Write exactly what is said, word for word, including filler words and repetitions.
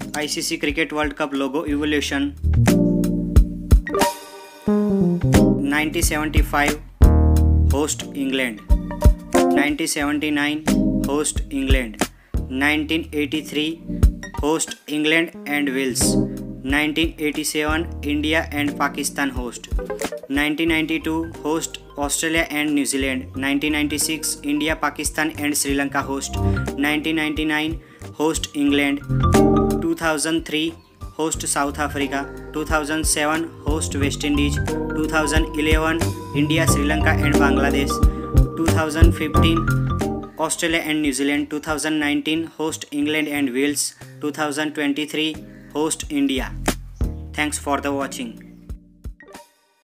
I C C Cricket World Cup logo evolution. nineteen seventy-five host England. nineteen seventy-nine host England. nineteen eighty-three host England and Wales. nineteen eighty-seven India and Pakistan host. nineteen ninety-two host Australia and New Zealand. nineteen ninety-six India, Pakistan and Sri Lanka host. nineteen ninety-nine host England. two thousand three host South Africa. two thousand seven host West Indies. two thousand eleven India, Sri Lanka and Bangladesh. two thousand fifteen Australia and New Zealand. two thousand nineteen host England and Wales. two thousand twenty-three host India. Thanks for the watching.